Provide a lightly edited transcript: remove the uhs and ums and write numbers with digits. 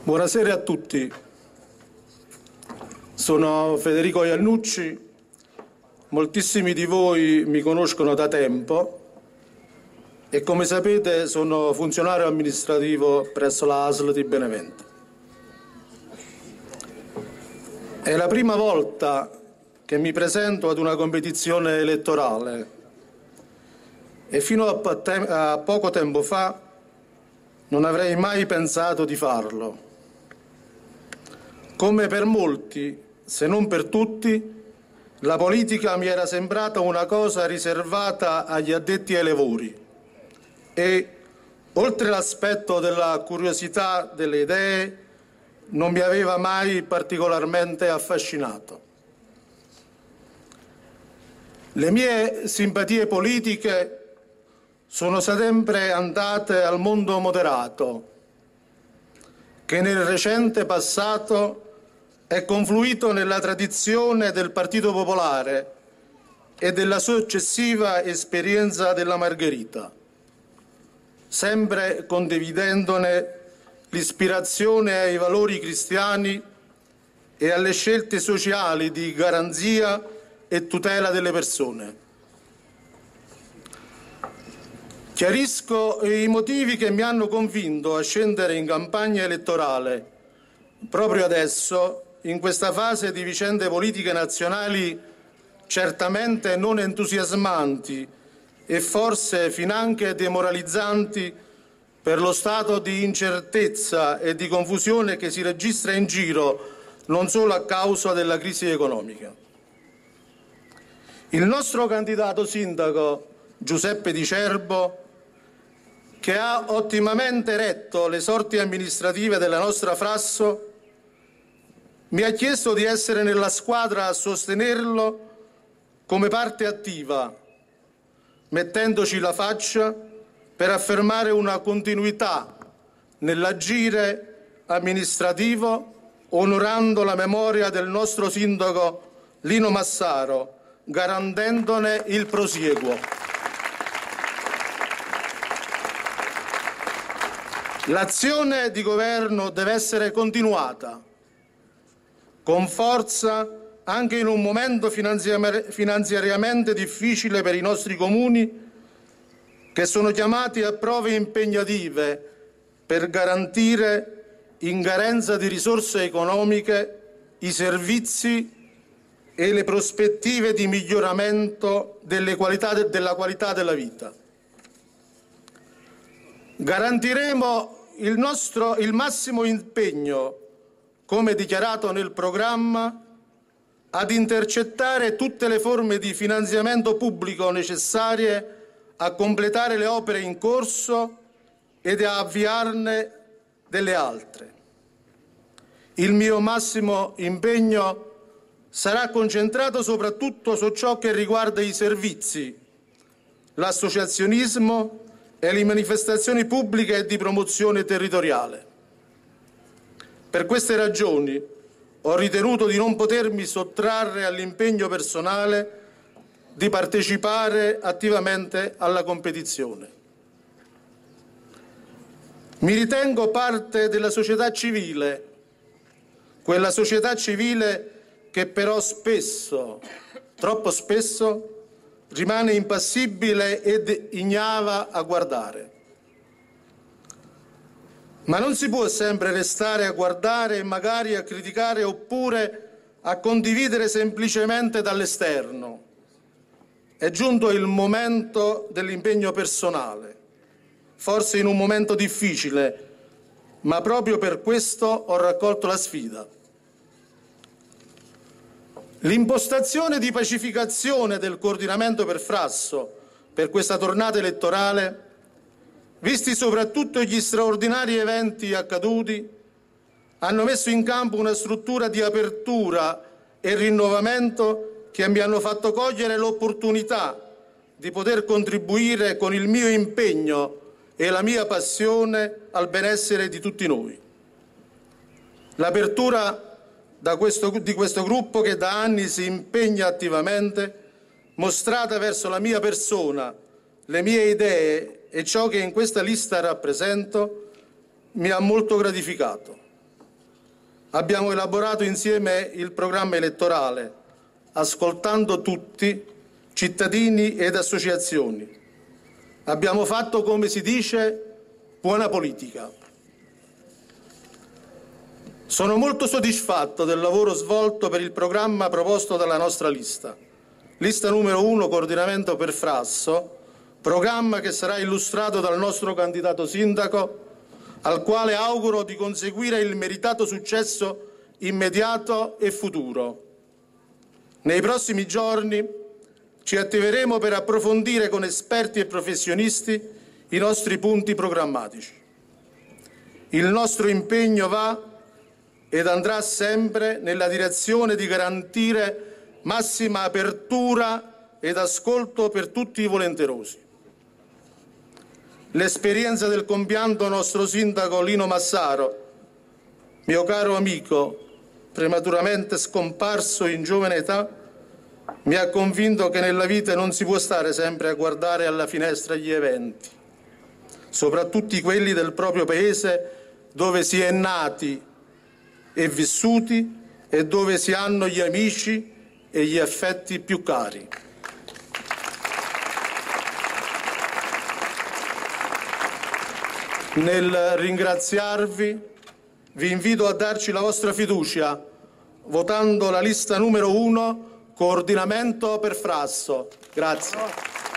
Buonasera a tutti. Sono Federico Iannucci. Moltissimi di voi mi conoscono da tempo e, come sapete, sono funzionario amministrativo presso la ASL di Benevento. È la prima volta che mi presento ad una competizione elettorale e fino a poco tempo fa non avrei mai pensato di farlo. Come per molti, se non per tutti, la politica mi era sembrata una cosa riservata agli addetti ai lavori e, oltre l'aspetto della curiosità delle idee, non mi aveva mai particolarmente affascinato. Le mie simpatie politiche sono sempre andate al mondo moderato, che nel recente passato è confluito nella tradizione del Partito Popolare e della successiva esperienza della Margherita, sempre condividendone l'ispirazione ai valori cristiani e alle scelte sociali di garanzia e tutela delle persone. Chiarisco i motivi che mi hanno convinto a scendere in campagna elettorale proprio adesso, in questa fase di vicende politiche nazionali certamente non entusiasmanti e forse finanche demoralizzanti per lo stato di incertezza e di confusione che si registra in giro non solo a causa della crisi economica. Il nostro candidato sindaco Giuseppe Di Cerbo, che ha ottimamente retto le sorti amministrative della nostra Frasso, mi ha chiesto di essere nella squadra a sostenerlo come parte attiva, mettendoci la faccia per affermare una continuità nell'agire amministrativo, onorando la memoria del nostro sindaco Lino Massaro, garantendone il prosieguo. L'azione di governo deve essere continuata con forza anche in un momento finanziariamente difficile per i nostri comuni, che sono chiamati a prove impegnative per garantire, in carenza di risorse economiche, i servizi e le prospettive di miglioramento della qualità della vita. Garantiremo il massimo impegno, come dichiarato nel programma, ad intercettare tutte le forme di finanziamento pubblico necessarie a completare le opere in corso ed a avviarne delle altre. Il mio massimo impegno sarà concentrato soprattutto su ciò che riguarda i servizi, l'associazionismo e le manifestazioni pubbliche e di promozione territoriale. Per queste ragioni ho ritenuto di non potermi sottrarre all'impegno personale di partecipare attivamente alla competizione. Mi ritengo parte della società civile, quella società civile che però spesso, troppo spesso, rimane impassibile ed ignava a guardare. Ma non si può sempre restare a guardare e magari a criticare oppure a condividere semplicemente dall'esterno. È giunto il momento dell'impegno personale, forse in un momento difficile, ma proprio per questo ho raccolto la sfida. L'impostazione di pacificazione del coordinamento per Frasso per questa tornata elettorale, visti soprattutto gli straordinari eventi accaduti, hanno messo in campo una struttura di apertura e rinnovamento che mi hanno fatto cogliere l'opportunità di poter contribuire con il mio impegno e la mia passione al benessere di tutti noi. L'apertura di questo gruppo che da anni si impegna attivamente, mostrata verso la mia persona, le mie idee e ciò che in questa lista rappresento, mi ha molto gratificato. Abbiamo elaborato insieme il programma elettorale, ascoltando tutti, cittadini ed associazioni. Abbiamo fatto, come si dice, buona politica. Sono molto soddisfatto del lavoro svolto per il programma proposto dalla nostra lista. Lista numero 1, coordinamento per Frasso, programma che sarà illustrato dal nostro candidato sindaco, al quale auguro di conseguire il meritato successo immediato e futuro. Nei prossimi giorni ci attiveremo per approfondire con esperti e professionisti i nostri punti programmatici. Il nostro impegno va ed andrà sempre nella direzione di garantire massima apertura ed ascolto per tutti i volenterosi. L'esperienza del compianto nostro sindaco Lino Massaro, mio caro amico, prematuramente scomparso in giovane età, mi ha convinto che nella vita non si può stare sempre a guardare alla finestra gli eventi, soprattutto quelli del proprio paese dove si è nati e vissuti e dove si hanno gli amici e gli affetti più cari. Nel ringraziarvi, vi invito a darci la vostra fiducia votando la lista numero 1, coordinamento per Frasso. Grazie.